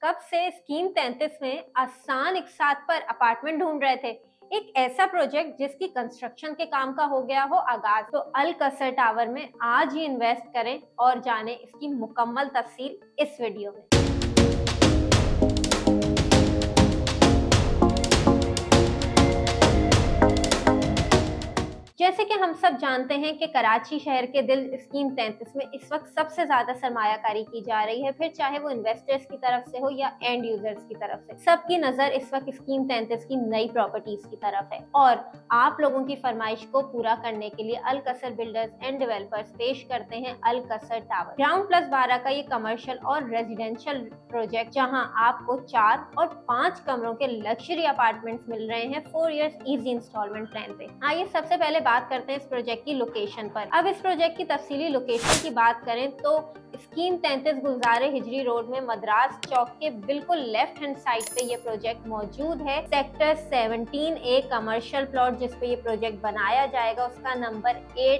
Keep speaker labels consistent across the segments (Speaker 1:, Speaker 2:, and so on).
Speaker 1: कब से स्कीम 33 में आसान एक साथ पर अपार्टमेंट ढूंढ रहे थे। एक ऐसा प्रोजेक्ट जिसकी कंस्ट्रक्शन के काम का हो गया हो आगाज, तो अल कसर टावर में आज ही इन्वेस्ट करें और जाने इसकी मुकम्मल तफसील इस वीडियो में। जैसे कि हम सब जानते हैं कि कराची शहर के दिल स्कीम 33 में इस वक्त सबसे ज्यादा सरमायाकारी की जा रही है, फिर चाहे वो इन्वेस्टर्स की तरफ से हो या एंड यूजर्स की तरफ से। सबकी नजर इस वक्त स्कीम 33 की नई प्रॉपर्टीज की तरफ है और आप लोगों की फरमाइश को पूरा करने के लिए अल कसर बिल्डर्स एंड डेवलपर्स पेश करते हैं अल कसर टावर। ग्राउंड प्लस 12 का ये कमर्शियल और रेजिडेंशियल प्रोजेक्ट, जहां आपको 4 और 5 कमरों के लग्जरी अपार्टमेंट्स मिल रहे हैं 4 इयर्स इजी इंस्टॉलमेंट प्लान पे। आइए सबसे पहले बात करते हैं इस प्रोजेक्ट की लोकेशन पर। अब इस प्रोजेक्ट की तफसीली लोकेशन की बात करें तो स्कीम 33 गुलजारे हिजरी रोड में मद्रास चौक के बिल्कुल लेफ्ट हैंड साइड पे ये प्रोजेक्ट मौजूद है। सेक्टर 17A कमर्शियल प्लॉट जिस पे ये प्रोजेक्ट बनाया जाएगा उसका नंबर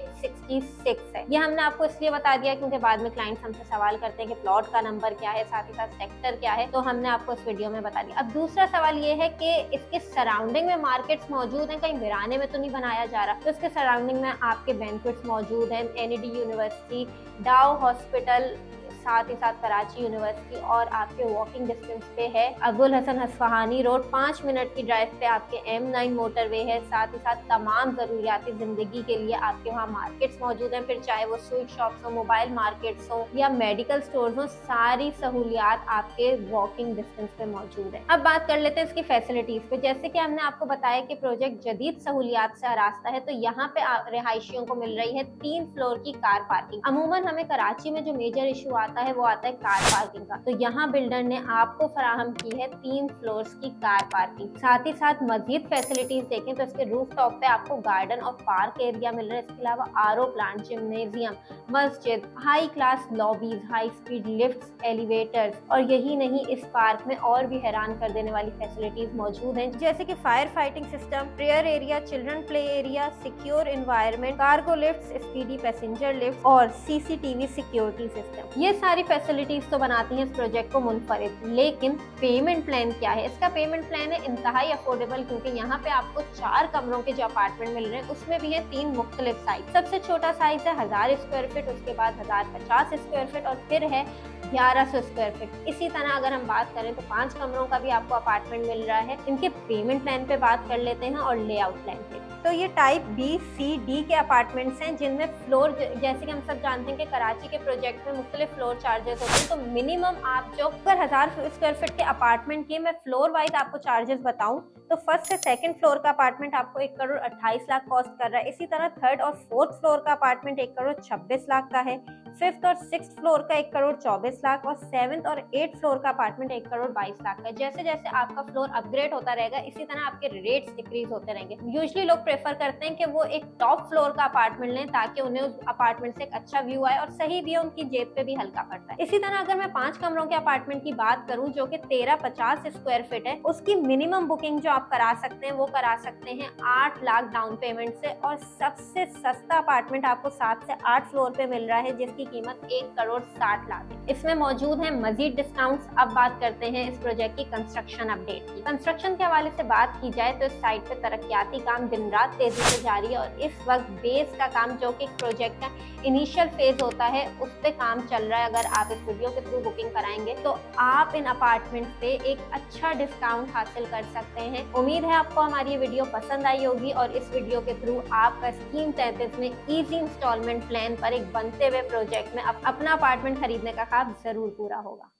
Speaker 1: 866 है। ये हमने आपको इसलिए बता दिया क्योंकि बाद में क्लाइंट्स हमसे सवाल करते हैं कि प्लॉट का नंबर क्या है, साथ ही साथ सेक्टर क्या है, तो हमने आपको इस वीडियो में बता दिया। अब दूसरा सवाल ये है कि इसके सराउंडिंग में मार्केट्स मौजूद हैं, कहीं वीराने में तो नहीं बनाया जा रहा। तो इसके सराउंडिंग में आपके बैंक्वेट्स मौजूद हैं, NED यूनिवर्सिटी, डाउ हॉस्पिटल, साथ ही साथ कराची यूनिवर्सिटी, और आपके वॉकिंग डिस्टेंस पे है अबुल हसन हसफहानी रोड। 5 मिनट की ड्राइव पे आपके M9 मोटरवे है। साथ ही साथ तमाम जरूरियाती जिंदगी के लिए आपके वहाँ मार्केट्स मौजूद हैं, फिर चाहे वो स्वीट शॉप्स हो, मोबाइल मार्केट्स हो या मेडिकल स्टोर्स हो, सारी सहूलियात आपके वॉकिंग डिस्टेंस पे मौजूद है। अब बात कर लेते हैं इसकी फैसिलिटीज पे। जैसे कि हमने आपको बताया कि प्रोजेक्ट जदीद सहूलियात से आरास्ता है, तो यहाँ पे रिहायशियों को मिल रही है 3 फ्लोर की कार पार्किंग। अमूमन हमें कराची में जो मेजर इशू आता है वो आता है कार पार्किंग का, तो यहाँ बिल्डर ने आपको फराहम की है 3 फ्लोर्स की कार पार्किंग। साथ ही साथ मजीद फैसिलिटीज देखें तो इसके रूफ टॉप पे आपको गार्डन और पार्क एरिया मिल रहा है। इसके अलावा RO प्लांट, जिम्नेजियम, मस्जिद, high class lobbies, high speed lifts, elevators, और यही नहीं इस पार्क में और भी हैरान कर देने वाली फैसिलिटीज मौजूद हैं, जैसे कि fire fighting system, prayer area, children play area, secure environment, cargo lifts, speedy passenger lift और CCTV सिक्योरिटी सिस्टम। ये सारी फैसिलिटीज तो बनाती हैं इस प्रोजेक्ट को मुनफरिद। लेकिन पेमेंट प्लान क्या है? इसका पेमेंट प्लान है इंतहाई अफोर्डेबल, क्योंकि यहाँ पे आपको 4 कमरों के जो अपार्टमेंट मिल रहे हैं उसमें भी है 3 मुख्तलिफ साइज। सबसे छोटा साइज है 1000 स्क्वायर फीट, उसके बाद 1050 स्क्वायर फीट और फिर है 1100 स्क्वायर फीट। इसी तरह अगर हम बात करें तो 5 कमरों का भी आपको अपार्टमेंट मिल रहा है। इनके पेमेंट प्लान पे बात कर लेते हैं और लेआउट प्लान पे। तो ये टाइप B, C, D के अपार्टमेंट्स हैं, जिनमें फ्लोर, जैसे कि हम सब जानते हैं कि कराची के प्रोजेक्ट में मुख्तलिफ फ्लोर चार्जेस होते हैं, तो मिनिमम आप जो अगर 1000 स्क्वायर फीट के अपार्टमेंट के मैं फ्लोर वाइज आपको चार्जेस बताऊं तो फर्स्ट से सेकंड फ्लोर का अपार्टमेंट आपको 1 करोड़ 28 लाख कॉस्ट कर रहा है। इसी तरह थर्ड और फोर्थ फ्लोर का अपार्टमेंट 1 करोड़ 26 लाख का है। 5th और 6th फ्लोर का 1 करोड़ 24 लाख और 7th और 8th फ्लोर का अपार्टमेंट 1 करोड़ 22 लाख का। जैसे जैसे आपका फ्लोर अपग्रेड होता रहेगा इसी तरह आपके रेट्स डिक्रीज होते रहेंगे। यूजुअली लोग प्रेफर करते हैं कि वो एक टॉप फ्लोर का अपार्टमेंट लें ताकि उन्हें उस अपार्टमेंट से एक अच्छा व्यू आए और सही भी है, उनकी जेब पे भी हल्का पड़ता है। इसी तरह अगर मैं 5 कमरों के अपार्टमेंट की बात करूं जो कि 1350 स्क्वायर फीट है, उसकी मिनिमम बुकिंग जो आप करा सकते हैं वो करा सकते हैं 8 लाख डाउन पेमेंट से, और सबसे सस्ता अपार्टमेंट आपको 7 से 8 फ्लोर पे मिल रहा है जिसकी कीमत 1 करोड़ 60 लाख है। इसमें मौजूद है मजीद डिस्काउंट्स। अब बात करते हैं इस प्रोजेक्ट की कंस्ट्रक्शन अपडेट की। कंस्ट्रक्शन के हवाले से बात की जाए तो इस साइट पे तरक्याती काम दिन रात तेजी से जारी है और इस वक्त बेस का काम, जो कि प्रोजेक्ट का इनिशियल फेज होता है, उस पे काम चल रहा है। अगर आप इस वीडियो के थ्रू बुकिंग कराएंगे तो आप इन अपार्टमेंट पे एक अच्छा डिस्काउंट हासिल कर सकते हैं। उम्मीद है आपको हमारी ये वीडियो पसंद आई होगी और इस वीडियो के थ्रू आपका स्कीम 33 में इजी इंस्टॉलमेंट प्लान पर एक बनते हुए प्रोजेक्ट में अपना अपार्टमेंट खरीदने का ख्वाब जरूर पूरा होगा।